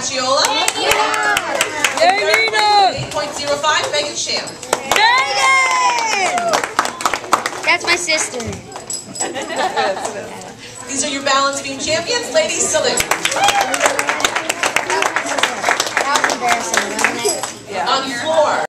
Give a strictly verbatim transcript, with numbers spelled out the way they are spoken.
Cacciola. eight point zero five, Megan Sham. Megan! That's my sister. These are your balance beam champions. Ladies, salute.